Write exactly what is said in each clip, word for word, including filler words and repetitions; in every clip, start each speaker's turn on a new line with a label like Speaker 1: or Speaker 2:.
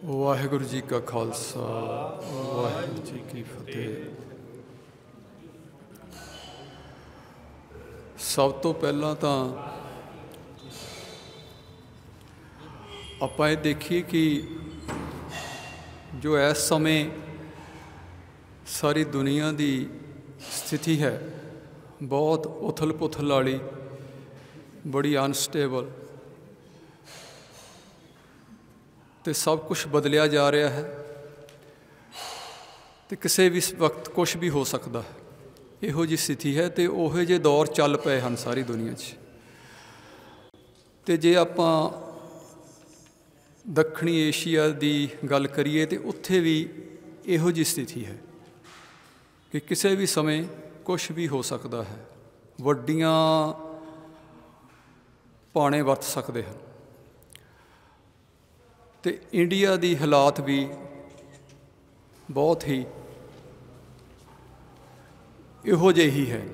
Speaker 1: ਵਾਹਿਗੁਰੂ ਜੀ ਕਾ ਖਾਲਸਾ ਵਾਹਿਗੁਰੂ ਜੀ ਕੀ ਫਤਿਹ। ਸਭ ਤੋਂ ਪਹਿਲਾਂ ਤਾਂ ਆਪਾਂ ਇਹ ਦੇਖੀਏ ਕਿ ਜੋ ਇਸ ਸਮੇਂ ਸਾਰੀ ਦੁਨੀਆ ਦੀ ਸਥਿਤੀ ਹੈ ਬਹੁਤ ਉਥਲ ਪੁਥਲ ਵਾਲੀ, ਬੜੀ ਅਨਸਟੇਬਲ, ਅਤੇ ਸਭ ਕੁਛ ਬਦਲਿਆ ਜਾ ਰਿਹਾ ਹੈ ਅਤੇ ਕਿਸੇ ਵੀ ਵਕਤ ਕੁਛ ਵੀ ਹੋ ਸਕਦਾ ਹੈ। ਇਹੋ ਜਿਹੀ ਸਥਿਤੀ ਹੈ ਅਤੇ ਉਹੋ ਜਿਹੇ ਦੌਰ ਚੱਲ ਪਏ ਹਨ ਸਾਰੀ ਦੁਨੀਆ 'ਚ। ਅਤੇ ਜੇ ਆਪਾਂ ਦੱਖਣੀ ਏਸ਼ੀਆ ਦੀ ਗੱਲ ਕਰੀਏ ਤਾਂ ਉੱਥੇ ਵੀ ਇਹੋ ਜਿਹੀ ਸਥਿਤੀ ਹੈ ਕਿ ਕਿਸੇ ਵੀ ਸਮੇਂ ਕੁਛ ਵੀ ਹੋ ਸਕਦਾ ਹੈ। ਵੱਡੀਆਂ ਭਾਣੇ ਵਰਤ ਸਕਦੇ ਹਨ ਅਤੇ ਇੰਡੀਆ ਦੀ ਹਾਲਾਤ ਵੀ ਬਹੁਤ ਹੀ ਇਹੋ ਜਿਹੇ ਹੀ ਹੈ।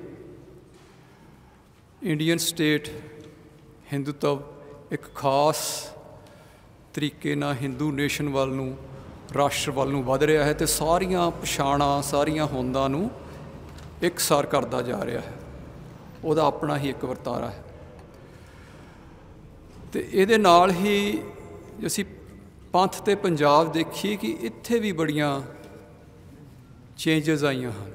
Speaker 1: ਇੰਡੀਅਨ ਸਟੇਟ ਹਿੰਦੂਤਵ ਇੱਕ ਖਾਸ ਤਰੀਕੇ ਨਾਲ ਹਿੰਦੂ ਨੇਸ਼ਨ ਵੱਲ ਨੂੰ, ਰਾਸ਼ਟਰ ਵੱਲ ਨੂੰ ਵੱਧ ਰਿਹਾ ਹੈ ਅਤੇ ਸਾਰੀਆਂ ਪਛਾਣਾਂ, ਸਾਰੀਆਂ ਹੋਂਦਾਂ ਨੂੰ ਇਕਸਾਰ ਕਰਦਾ ਜਾ ਰਿਹਾ ਹੈ। ਉਹਦਾ ਆਪਣਾ ਹੀ ਇੱਕ ਵਰਤਾਰਾ ਹੈ ਅਤੇ ਇਹਦੇ ਨਾਲ ਹੀ ਅਸੀਂ ਪੰਥ ਅਤੇ ਪੰਜਾਬ ਦੇਖੀਏ ਕਿ ਇੱਥੇ ਵੀ ਬੜੀਆਂ ਚੇਂਜਸ ਆਈਆਂ ਹਨ।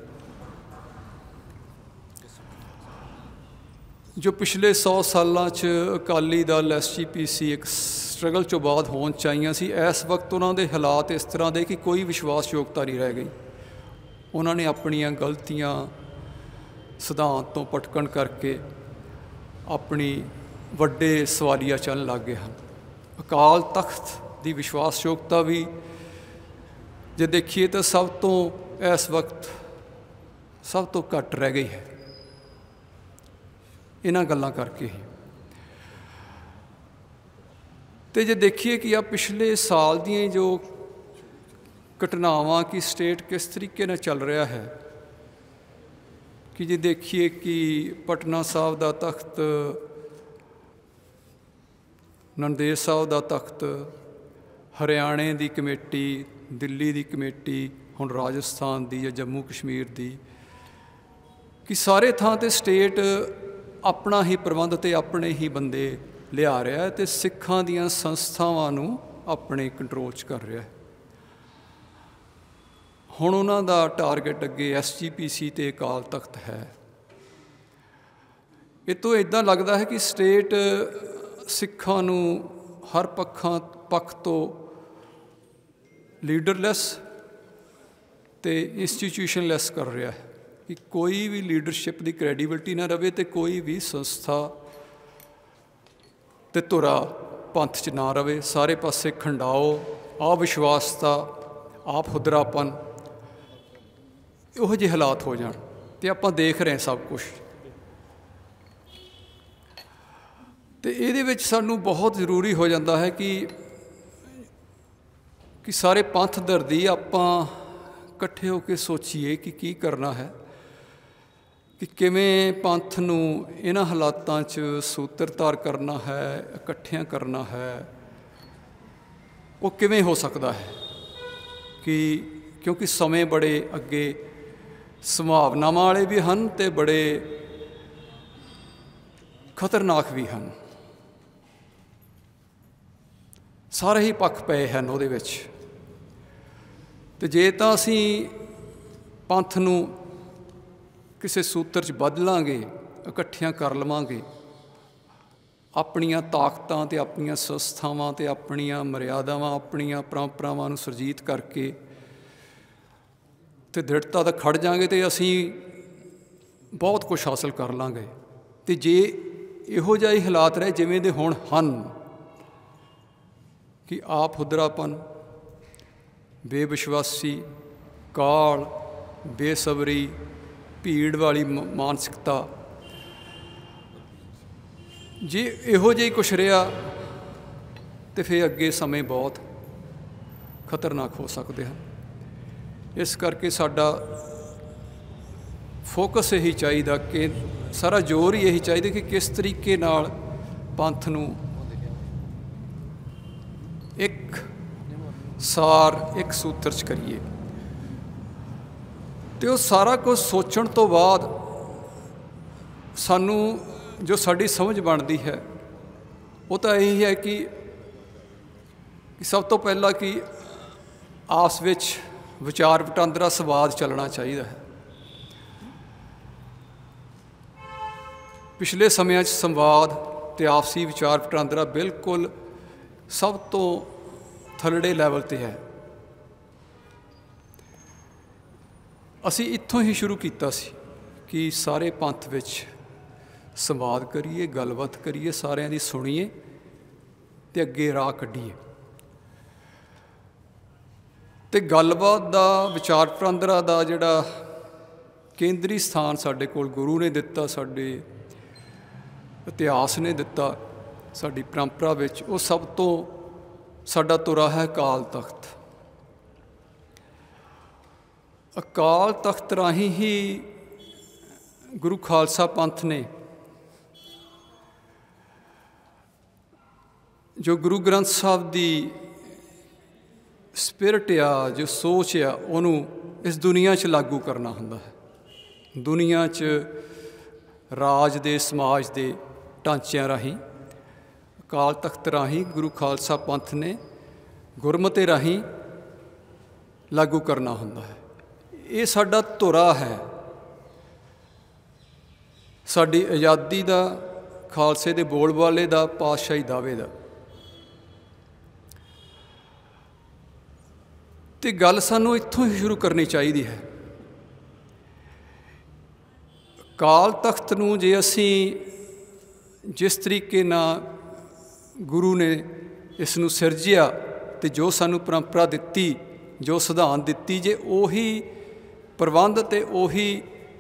Speaker 1: ਜੋ ਪਿਛਲੇ ਸੌ ਸਾਲਾਂ 'ਚ ਅਕਾਲੀ ਦਲ, ਐਸ ਜੀ ਪੀ ਸੀ ਇੱਕ ਸਟਰਗਲ 'ਚੋਂ ਬਾਅਦ ਹੋਂਦ 'ਚ ਆਈਆਂ ਸੀ, ਇਸ ਵਕਤ ਉਹਨਾਂ ਦੇ ਹਾਲਾਤ ਇਸ ਤਰ੍ਹਾਂ ਦੇ ਕਿ ਕੋਈ ਵਿਸ਼ਵਾਸਯੋਗਤਾ ਨਹੀਂ ਰਹਿ ਗਈ। ਉਹਨਾਂ ਨੇ ਆਪਣੀਆਂ ਗਲਤੀਆਂ ਸਿਧਾਂਤ ਤੋਂ ਭਟਕਣ ਕਰਕੇ ਆਪਣੀ ਵੱਡੇ ਸਵਾਲੀਆ ਚੱਲਣ ਲੱਗ ਗਏ ਹਨ। ਅਕਾਲ ਤਖਤ ਦੀ ਵਿਸ਼ਵਾਸਯੋਗਤਾ ਵੀ ਜੇ ਦੇਖੀਏ ਤਾਂ ਸਭ ਤੋਂ ਇਸ ਵਕਤ ਸਭ ਤੋਂ ਘੱਟ ਰਹਿ ਗਈ ਹੈ ਇਹਨਾਂ ਗੱਲਾਂ ਕਰਕੇ ਹੀ। ਅਤੇ ਜੇ ਦੇਖੀਏ ਕਿ ਆ ਪਿਛਲੇ ਸਾਲ ਦੀਆਂ ਜੋ ਘਟਨਾਵਾਂ ਕਿ ਸਟੇਟ ਕਿਸ ਤਰੀਕੇ ਨਾਲ ਚੱਲ ਰਿਹਾ ਹੈ, ਕਿ ਜੇ ਦੇਖੀਏ ਕਿ ਪਟਨਾ ਸਾਹਿਬ ਦਾ ਤਖਤ, ਨੰਦੇੜ ਸਾਹਿਬ ਦਾ ਤਖਤ, ਹਰਿਆਣੇ ਦੀ ਕਮੇਟੀ, ਦਿੱਲੀ ਦੀ ਕਮੇਟੀ, ਹੁਣ ਰਾਜਸਥਾਨ ਦੀ ਜਾਂ ਜੰਮੂ ਕਸ਼ਮੀਰ ਦੀ, ਕਿ ਸਾਰੇ ਥਾਂ 'ਤੇ ਸਟੇਟ ਆਪਣਾ ਹੀ ਪ੍ਰਬੰਧ ਅਤੇ ਆਪਣੇ ਹੀ ਬੰਦੇ ਲਿਆ ਰਿਹਾ ਅਤੇ ਸਿੱਖਾਂ ਦੀਆਂ ਸੰਸਥਾਵਾਂ ਨੂੰ ਆਪਣੇ ਕੰਟਰੋਲ 'ਚ ਕਰ ਰਿਹਾ। ਹੁਣ ਉਹਨਾਂ ਦਾ ਟਾਰਗੇਟ ਅੱਗੇ ਐਸ ਜੀ ਪੀ ਸੀ ਅਤੇ ਅਕਾਲ ਤਖਤ ਹੈ। ਇਹ ਤੋਂ ਇੱਦਾਂ ਲੱਗਦਾ ਹੈ ਕਿ ਸਟੇਟ ਸਿੱਖਾਂ ਨੂੰ ਹਰ ਪੱਖਾਂ ਪੱਖ ਤੋਂ ਲੀਡਰਲੈਸ ਅਤੇ ਇੰਸਟੀਟਿਊਸ਼ਨਲੈਸ ਕਰ ਰਿਹਾ ਹੈ ਕਿ ਕੋਈ ਵੀ ਲੀਡਰਸ਼ਿਪ ਦੀ ਕ੍ਰੈਡੀਬਿਲਿਟੀ ਨਾ ਰਹੇ ਅਤੇ ਕੋਈ ਵੀ ਸੰਸਥਾ ਅਤੇ ਧੁਰਾ ਪੰਥ 'ਚ ਨਾ ਰਹੇ। ਸਾਰੇ ਪਾਸੇ ਖੰਡਾਓ, ਅਵਿਸ਼ਵਾਸਤਾ, ਆਪ ਹੁਦਰਾਪਨ, ਇਹੋ ਜਿਹੇ ਹਾਲਾਤ ਹੋ ਜਾਣ ਅਤੇ ਆਪਾਂ ਦੇਖ ਰਹੇ ਸਭ ਕੁਛ। ਅਤੇ ਇਹਦੇ ਵਿੱਚ ਸਾਨੂੰ ਬਹੁਤ ਜ਼ਰੂਰੀ ਹੋ ਜਾਂਦਾ ਹੈ ਕਿ ਕਿ ਸਾਰੇ ਪੰਥ ਦਰਦੀ ਆਪਾਂ ਇਕੱਠੇ ਹੋ ਕੇ ਸੋਚੀਏ ਕਿ ਕੀ ਕਰਨਾ ਹੈ, ਕਿ ਕਿਵੇਂ ਪੰਥ ਨੂੰ ਇਹਨਾਂ ਹਾਲਾਤਾਂ 'ਚ ਸੂਤਰਧਾਰ ਕਰਨਾ ਹੈ, ਇਕੱਠਿਆਂ ਕਰਨਾ ਹੈ। ਉਹ ਕਿਵੇਂ ਹੋ ਸਕਦਾ ਹੈ ਕਿ ਕਿਉਂਕਿ ਸਮੇਂ ਬੜੇ ਅੱਗੇ ਸੰਭਾਵਨਾਵਾਂ ਵਾਲੇ ਵੀ ਹਨ ਅਤੇ ਬੜੇ ਖਤਰਨਾਕ ਵੀ ਹਨ। ਸਾਰੇ ਹੀ ਪੱਖ ਪਏ ਹਨ ਉਹਦੇ ਵਿੱਚ। ਅਤੇ ਜੇ ਤਾਂ ਅਸੀਂ ਪੰਥ ਨੂੰ ਕਿਸੇ ਸੂਤਰ 'ਚ ਬਦਲਾਂਗੇ, ਇਕੱਠਿਆਂ ਕਰ ਲਵਾਂਗੇ, ਆਪਣੀਆਂ ਤਾਕਤਾਂ ਅਤੇ ਆਪਣੀਆਂ ਸੰਸਥਾਵਾਂ ਅਤੇ ਆਪਣੀਆਂ ਮਰਿਆਦਾਵਾਂ, ਆਪਣੀਆਂ ਪਰੰਪਰਾਵਾਂ ਨੂੰ ਸੁਰਜੀਤ ਕਰਕੇ ਅਤੇ ਦ੍ਰਿੜਤਾ ਤੱਕ ਖੜ੍ਹ ਜਾਵਾਂਗੇ ਅਤੇ ਅਸੀਂ ਬਹੁਤ ਕੁਛ ਹਾਸਲ ਕਰ ਲਵਾਂਗੇ। ਅਤੇ ਜੇ ਇਹੋ ਜਿਹੇ ਹਾਲਾਤ ਰਹੇ ਜਿਵੇਂ ਦੇ ਹੁਣ ਹਨ ਕਿ ਆਪ ਹੁਦਰਾਪਨ, ਬੇਵਿਸ਼ਵਾਸੀ, ਕਾਹਲ, ਬੇਸਬਰੀ, ਭੀੜ ਵਾਲੀ ਮਾਨਸਿਕਤਾ, ਜੇ ਇਹੋ ਜਿਹਾ ਹੀ ਕੁਛ ਰਿਹਾ ਤਾਂ ਫਿਰ ਅੱਗੇ ਸਮੇਂ ਬਹੁਤ ਖਤਰਨਾਕ ਹੋ ਸਕਦੇ ਹਨ। ਇਸ ਕਰਕੇ ਸਾਡਾ ਫੋਕਸ ਇਹੀ ਚਾਹੀਦਾ ਕਿ ਸਾਰਾ ਜ਼ੋਰ ਹੀ ਇਹੀ ਚਾਹੀਦਾ ਕਿ ਕਿਸ ਤਰੀਕੇ ਨਾਲ ਪੰਥ ਨੂੰ ਇੱਕ ਸਾਰ ਇੱਕ ਸੂਤਰ 'ਚ ਕਰੀਏ। ਅਤੇ ਉਹ ਸਾਰਾ ਕੁਝ ਸੋਚਣ ਤੋਂ ਬਾਅਦ ਸਾਨੂੰ ਜੋ ਸਾਡੀ ਸਮਝ ਬਣਦੀ ਹੈ ਉਹ ਤਾਂ ਇਹੀ ਹੈ ਕਿ ਸਭ ਤੋਂ ਪਹਿਲਾਂ ਕਿ ਆਪਸ ਵਿੱਚ ਵਿਚਾਰ ਵਟਾਂਦਰਾ ਸੰਵਾਦ ਚੱਲਣਾ ਚਾਹੀਦਾ ਹੈ। ਪਿਛਲੇ ਸਮਿਆਂ 'ਚ ਸੰਵਾਦ ਅਤੇ ਆਪਸੀ ਵਿਚਾਰ ਵਟਾਂਦਰਾ ਬਿਲਕੁਲ ਸਭ ਤੋਂ ਥੱਲੜੇ ਲੈਵਲ 'ਤੇ ਹੈ। ਅਸੀਂ ਇੱਥੋਂ ਹੀ ਸ਼ੁਰੂ ਕੀਤਾ ਸੀ ਕਿ ਸਾਰੇ ਪੰਥ ਵਿੱਚ ਸੰਵਾਦ ਕਰੀਏ, ਗੱਲਬਾਤ ਕਰੀਏ, ਸਾਰਿਆਂ ਦੀ ਸੁਣੀਏ ਅਤੇ ਅੱਗੇ ਰਾਹ ਕੱਢੀਏ। ਅਤੇ ਗੱਲਬਾਤ ਦਾ, ਵਿਚਾਰ ਵਟਾਂਦਰਾ ਦਾ ਜਿਹੜਾ ਕੇਂਦਰੀ ਸਥਾਨ ਸਾਡੇ ਕੋਲ ਗੁਰੂ ਨੇ ਦਿੱਤਾ, ਸਾਡੇ ਇਤਿਹਾਸ ਨੇ ਦਿੱਤਾ, ਸਾਡੀ ਪਰੰਪਰਾ ਵਿੱਚ, ਉਹ ਸਭ ਤੋਂ ਸਾਡਾ ਤੁਰਾ ਹੈ ਅਕਾਲ ਤਖਤ। ਅਕਾਲ ਤਖਤ ਰਾਹੀਂ ਹੀ ਗੁਰੂ ਖਾਲਸਾ ਪੰਥ ਨੇ ਜੋ ਗੁਰੂ ਗ੍ਰੰਥ ਸਾਹਿਬ ਦੀ ਸਪਿਰਿਟ ਆ, ਜੋ ਸੋਚ ਆ, ਉਹਨੂੰ ਇਸ ਦੁਨੀਆ 'ਚ ਲਾਗੂ ਕਰਨਾ ਹੁੰਦਾ ਹੈ। ਦੁਨੀਆ 'ਚ ਰਾਜ ਦੇ, ਸਮਾਜ ਦੇ ਢਾਂਚਿਆਂ ਰਾਹੀਂ ਅਕਾਲ ਤਖਤ ਰਾਹੀਂ ਗੁਰੂ ਖਾਲਸਾ ਪੰਥ ਨੇ ਗੁਰਮਤਿ ਰਾਹੀਂ ਲਾਗੂ ਕਰਨਾ ਹੁੰਦਾ ਹੈ। ਇਹ ਸਾਡਾ ਧੁਰਾ ਹੈ ਸਾਡੀ ਆਜ਼ਾਦੀ ਦਾ, ਖਾਲਸੇ ਦੇ ਬੋਲਬਾਲੇ ਦਾ, ਪਾਤਸ਼ਾਹੀ ਦਾਅਵੇ ਦਾ। ਅਤੇ ਗੱਲ ਸਾਨੂੰ ਇੱਥੋਂ ਹੀ ਸ਼ੁਰੂ ਕਰਨੀ ਚਾਹੀਦੀ ਹੈ। ਅਕਾਲ ਤਖਤ ਨੂੰ ਜੇ ਅਸੀਂ ਜਿਸ ਤਰੀਕੇ ਨਾਲ ਗੁਰੂ ਨੇ ਇਸ ਨੂੰ ਸਿਰਜਿਆ ਅਤੇ ਜੋ ਸਾਨੂੰ ਪਰੰਪਰਾ ਦਿੱਤੀ, ਜੋ ਸਿਧਾਂਤ ਦਿੱਤੀ, ਜੇ ਉਹੀ ਪ੍ਰਬੰਧ ਅਤੇ ਉਹੀ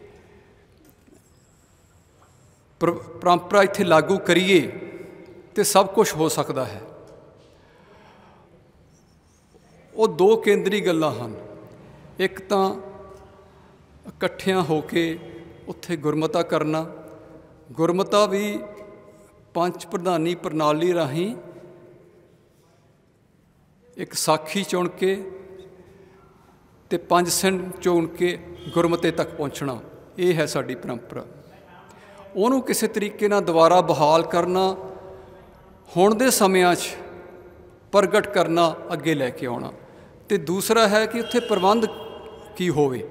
Speaker 1: ਪਰ ਪਰੰਪਰਾ ਇੱਥੇ ਲਾਗੂ ਕਰੀਏ ਤਾਂ ਸਭ ਕੁਛ ਹੋ ਸਕਦਾ ਹੈ। ਉਹ ਦੋ ਕੇਂਦਰੀ ਗੱਲਾਂ ਹਨ। ਇੱਕ ਤਾਂ ਇਕੱਠਿਆਂ ਹੋ ਕੇ ਉੱਥੇ ਗੁਰਮਤਾ ਕਰਨਾ, ਗੁਰਮਤਾ ਵੀ ਪੰਜ ਪ੍ਰਧਾਨੀ ਪ੍ਰਣਾਲੀ ਰਾਹੀਂ ਇੱਕ ਸਾਖੀ ਚੁਣ ਕੇ ਅਤੇ ਪੰਜ ਸਿੰਘ ਚੁਣ ਕੇ ਗੁਰਮਤੇ ਤੱਕ ਪਹੁੰਚਣਾ, ਇਹ ਹੈ ਸਾਡੀ ਪਰੰਪਰਾ। ਉਹਨੂੰ ਕਿਸੇ ਤਰੀਕੇ ਨਾਲ ਦੁਬਾਰਾ ਬਹਾਲ ਕਰਨਾ, ਹੁਣ ਦੇ ਸਮਿਆਂ 'ਚ ਪ੍ਰਗਟ ਕਰਨਾ, ਅੱਗੇ ਲੈ ਕੇ ਆਉਣਾ। ਅਤੇ ਦੂਸਰਾ ਹੈ ਕਿ ਉੱਥੇ ਪ੍ਰਬੰਧ ਕੀ ਹੋਵੇ।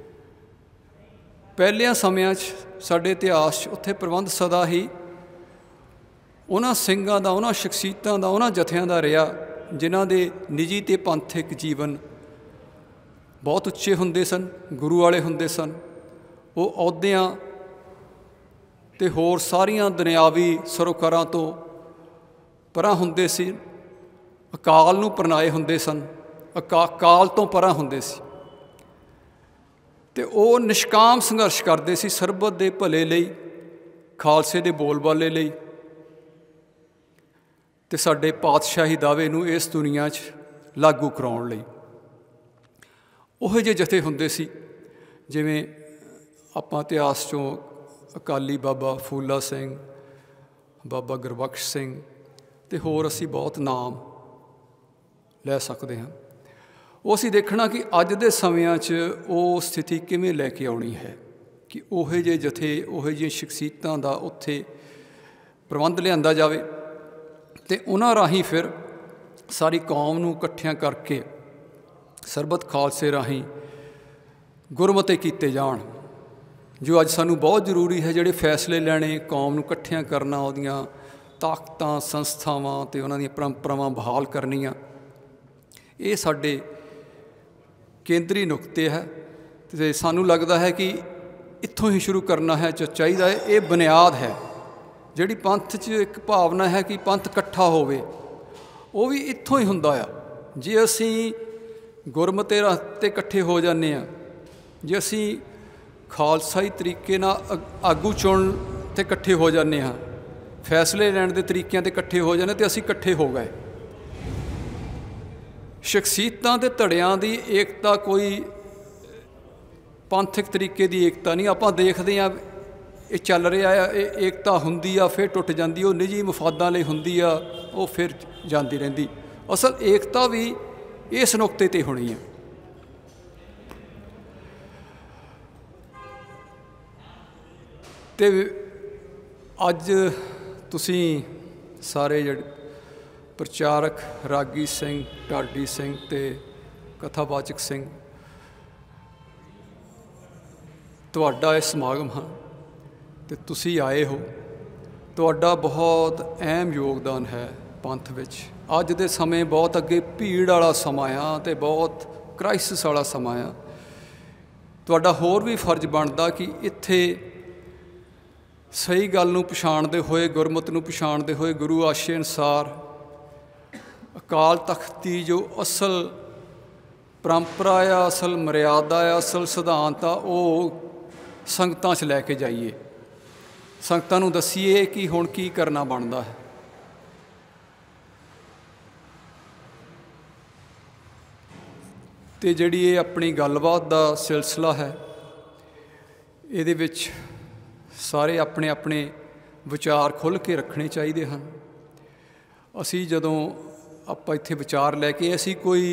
Speaker 1: ਪਹਿਲਿਆਂ ਸਮਿਆਂ 'ਚ ਸਾਡੇ ਇਤਿਹਾਸ 'ਚ ਉੱਥੇ ਪ੍ਰਬੰਧ ਸਦਾ ਹੀ ਉਹਨਾਂ ਸਿੰਘਾਂ ਦਾ, ਉਹਨਾਂ ਸ਼ਖਸੀਅਤਾਂ ਦਾ, ਉਹਨਾਂ ਜਥਿਆਂ ਦਾ ਰਿਹਾ ਜਿਨ੍ਹਾਂ ਦੇ ਨਿੱਜੀ ਅਤੇ ਪੰਥਕ ਜੀਵਨ ਬਹੁਤ ਉੱਚੇ ਹੁੰਦੇ ਸਨ, ਗੁਰੂ ਵਾਲੇ ਹੁੰਦੇ ਸਨ। ਉਹ ਅਹੁਦਿਆਂ ਅਤੇ ਹੋਰ ਸਾਰੀਆਂ ਦੁਨਿਆਵੀ ਸਰੋਕਾਰਾਂ ਤੋਂ ਪਰਾਂ ਹੁੰਦੇ ਸੀ, ਅਕਾਲ ਨੂੰ ਪ੍ਰਣਾਏ ਹੁੰਦੇ ਸਨ, ਅਕਾ ਕਾਲ ਤੋਂ ਪਰਾਂ ਹੁੰਦੇ ਸੀ। ਅਤੇ ਉਹ ਨਿਸ਼ਕਾਮ ਸੰਘਰਸ਼ ਕਰਦੇ ਸੀ ਸਰਬਤ ਦੇ ਭਲੇ ਲਈ, ਖਾਲਸੇ ਦੇ ਬੋਲਬਾਲੇ ਲਈ ਅਤੇ ਸਾਡੇ ਪਾਤਸ਼ਾਹੀ ਦਾਅਵੇ ਨੂੰ ਇਸ ਦੁਨੀਆ 'ਚ ਲਾਗੂ ਕਰਾਉਣ ਲਈ। ਉਹੋ ਜਿਹੇ ਜਥੇ ਹੁੰਦੇ ਸੀ ਜਿਵੇਂ ਆਪਾਂ ਇਤਿਹਾਸ 'ਚੋਂ ਅਕਾਲੀ ਬਾਬਾ ਫੂਲਾ ਸਿੰਘ, ਬਾਬਾ ਗੁਰਬਖਸ਼ ਸਿੰਘ ਅਤੇ ਹੋਰ ਅਸੀਂ ਬਹੁਤ ਨਾਮ ਲੈ ਸਕਦੇ ਹਾਂ। ਉਹ ਅਸੀਂ ਦੇਖਣਾ ਕਿ ਅੱਜ ਦੇ ਸਮਿਆਂ 'ਚ ਉਹ ਸਥਿਤੀ ਕਿਵੇਂ ਲੈ ਕੇ ਆਉਣੀ ਹੈ ਕਿ ਉਹੋ ਜਿਹੇ ਜਥੇ, ਉਹੋ ਜਿਹੀਆਂ ਸ਼ਖਸੀਅਤਾਂ ਦਾ ਉੱਥੇ ਪ੍ਰਬੰਧ ਲਿਆਂਦਾ ਜਾਵੇ ਅਤੇ ਉਹਨਾਂ ਰਾਹੀਂ ਫਿਰ ਸਾਰੀ ਕੌਮ ਨੂੰ ਇਕੱਠਿਆਂ ਕਰਕੇ ਸਰਬਤ ਖਾਲਸੇ ਰਾਹੀਂ ਗੁਰਮਤੇ ਕੀਤੇ ਜਾਣ, ਜੋ ਅੱਜ ਸਾਨੂੰ ਬਹੁਤ ਜ਼ਰੂਰੀ ਹੈ। ਜਿਹੜੇ ਫੈਸਲੇ ਲੈਣੇ, ਕੌਮ ਨੂੰ ਇਕੱਠਿਆਂ ਕਰਨਾ, ਉਹਦੀਆਂ ਤਾਕਤਾਂ, ਸੰਸਥਾਵਾਂ ਅਤੇ ਉਹਨਾਂ ਦੀਆਂ ਪਰੰਪਰਾਵਾਂ ਬਹਾਲ ਕਰਨੀਆਂ, ਇਹ ਸਾਡੇ ਕੇਂਦਰੀ ਨੁਕਤੇ ਹੈ। ਅਤੇ ਸਾਨੂੰ ਲੱਗਦਾ ਹੈ ਕਿ ਇੱਥੋਂ ਹੀ ਸ਼ੁਰੂ ਕਰਨਾ ਹੈ, ਜੋ ਚਾਹੀਦਾ ਹੈ। ਇਹ ਬੁਨਿਆਦ ਹੈ ਜਿਹੜੀ ਪੰਥ 'ਚ ਇੱਕ ਭਾਵਨਾ ਹੈ ਕਿ ਪੰਥ ਇਕੱਠਾ ਹੋਵੇ, ਉਹ ਵੀ ਇੱਥੋਂ ਹੀ ਹੁੰਦਾ ਆ। ਜੇ ਅਸੀਂ ਗੁਰਮਤੇ ਰਸਤੇ ਇਕੱਠੇ ਹੋ ਜਾਂਦੇ ਹਾਂ, ਜੇ ਅਸੀਂ ਖਾਲਸਾਈ ਤਰੀਕੇ ਨਾਲ ਆਗੂ ਚੁਣ 'ਤੇ ਇਕੱਠੇ ਹੋ ਜਾਂਦੇ ਹਾਂ, ਫੈਸਲੇ ਲੈਣ ਦੇ ਤਰੀਕਿਆਂ 'ਤੇ ਇਕੱਠੇ ਹੋ ਜਾਂਦੇ, ਅਤੇ ਅਸੀਂ ਇਕੱਠੇ ਹੋ ਗਏ। ਸ਼ਖਸੀਅਤਾਂ ਦੇ ਧੜਿਆਂ ਦੀ ਏਕਤਾ ਕੋਈ ਪੰਥਕ ਤਰੀਕੇ ਦੀ ਏਕਤਾ ਨਹੀਂ। ਆਪਾਂ ਦੇਖਦੇ ਹਾਂ ਇਹ ਚੱਲ ਰਿਹਾ ਆ, ਇਹ ਏਕਤਾ ਹੁੰਦੀ ਆ ਫਿਰ ਟੁੱਟ ਜਾਂਦੀ, ਉਹ ਨਿੱਜੀ ਮਫਾਦਾਂ ਲਈ ਹੁੰਦੀ ਆ, ਉਹ ਫਿਰ ਜਾਂਦੀ ਰਹਿੰਦੀ। ਅਸਲ ਏਕਤਾ ਵੀ इस नुकते ते होनी है। ते अज तुसीं सारे जिहड़े प्रचारक रागी सिंह, ढाडी सिंह ते कथावाचक सिंह, तुहाडा इह समागम है ते तुसीं आए हो। तुहाडा बहुत अहम योगदान है पंथ विच। अज दे समय बहुत अगे भीड़ वाला समा आ ते बहुत क्राइसिस वाला समा आ। तुहाडा होर भी फर्ज बनदा कि इत्थे सही गल नूं पछाणदे होए, गुरमत नूं पछाणदे होए, गुरु आशे अनुसार अकाल तख्त की जो असल परंपरा आ, असल मर्यादा आ, असल सिद्धांत आ, वो संगतां च लैके जाइए, संगतां नूं दसीए कि हुण की करना बनदा है। ते जिहड़ी ये अपनी गलबात दा सिलसिला है, इहदे विच सारे अपने अपने विचार खुल के रखने चाहिए हैं। असी जदों आपां इत्थे विचार लैके, असी कोई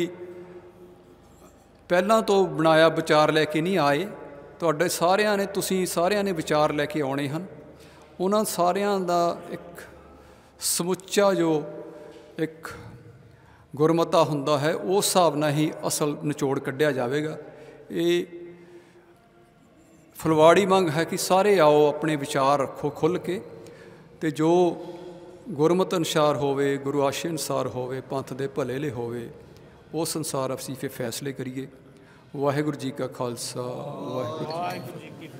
Speaker 1: पहलां तो बनाया विचार लैके नहीं आए। तुहाडे सारिਆਂ ने तुसीं सारिਆਂ ने विचार लैके आउणे हन। उन्हां सारिਆਂ दा एक समुच्चा जो एक गुरमता हुंदा है, उस हिसाब नाल ही असल निचोड़ कढ़िया जावेगा। ये फुलवाड़ी मंग है कि सारे आओ अपने विचार रखो खुल के, ते जो गुरमत अनुसार होवे, गुरु आशे अनुसार होवे, पंथ दे भले ले होवे, उस अनुसार असीं फिर फैसले करिए। वाहिगुरू जी का खालसा, वाहिगुरू जी की फतेह।